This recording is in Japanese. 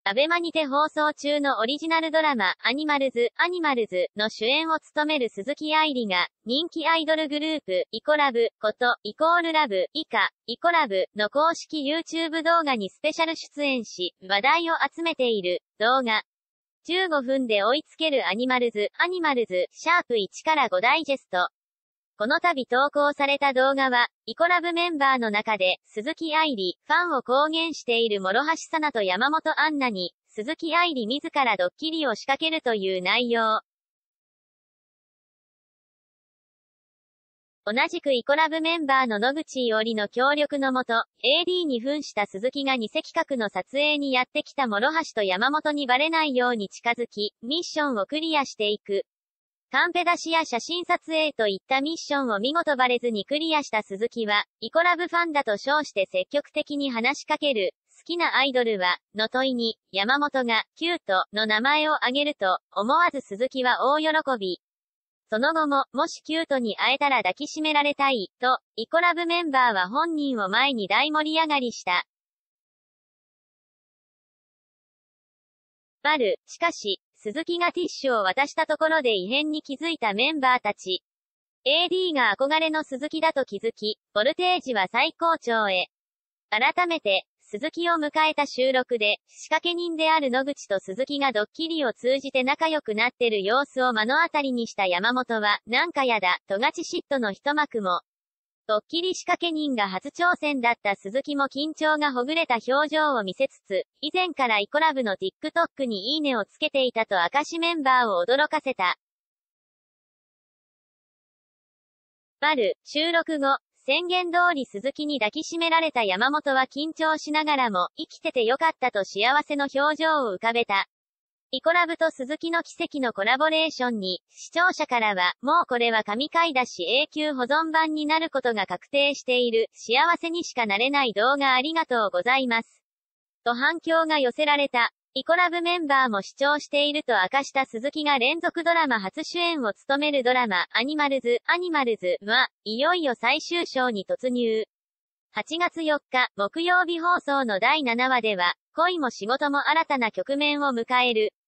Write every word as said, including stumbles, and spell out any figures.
アベマにて放送中のオリジナルドラマ、アニマルズ、アニマルズの主演を務める鈴木愛理が、人気アイドルグループ、イコラブ、こと、イコールラブ、以下、イコラブの公式 YouTube 動画にスペシャル出演し、話題を集めている、動画。じゅうごふんで追いつけるアニマルズ、アニマルズ、シャープいちからごダイジェスト。この度投稿された動画は、イコラブメンバーの中で、鈴木愛理、ファンを公言している諸橋さなと山本杏奈に、鈴木愛理自らドッキリを仕掛けるという内容。同じくイコラブメンバーの野口伊織の協力のもと、エーディー に扮した鈴木が偽企画の撮影にやってきた諸橋と山本にバレないように近づき、ミッションをクリアしていく。カンペ出しや写真撮影といったミッションを見事バレずにクリアした鈴木は、イコラブファンだと称して積極的に話しかける。好きなアイドルは、の問いに、山本が、キュートの名前を挙げると、思わず鈴木は大喜び。その後も、もしキュートに会えたら抱きしめられたい、と、イコラブメンバーは本人を前に大盛り上がりした。バル、しかし、鈴木がティッシュを渡したところで異変に気づいたメンバーたち。エーディー が憧れの鈴木だと気づき、ボルテージは最高潮へ。改めて、鈴木を迎えた収録で、仕掛け人である野口と鈴木がドッキリを通じて仲良くなってる様子を目の当たりにした山本は、なんかやだ、とがち嫉妬の一幕も。ドッキリ仕掛け人が初挑戦だった鈴木も緊張がほぐれた表情を見せつつ、以前からイコラブの TikTok にいいねをつけていたと明かしメンバーを驚かせた。バル、収録後、宣言通り鈴木に抱きしめられた山本は緊張しながらも、生きててよかったと幸せの表情を浮かべた。イコラブと鈴木の奇跡のコラボレーションに、視聴者からは、もうこれは神回だし永久保存版になることが確定している、幸せにしかなれない動画ありがとうございます。と反響が寄せられた。イコラブメンバーも視聴していると明かした鈴木が連続ドラマ初主演を務めるドラマ、アニマルズ、アニマルズは、いよいよ最終章に突入。はちがつよっか、木曜日放送のだいななわでは、恋も仕事も新たな局面を迎える。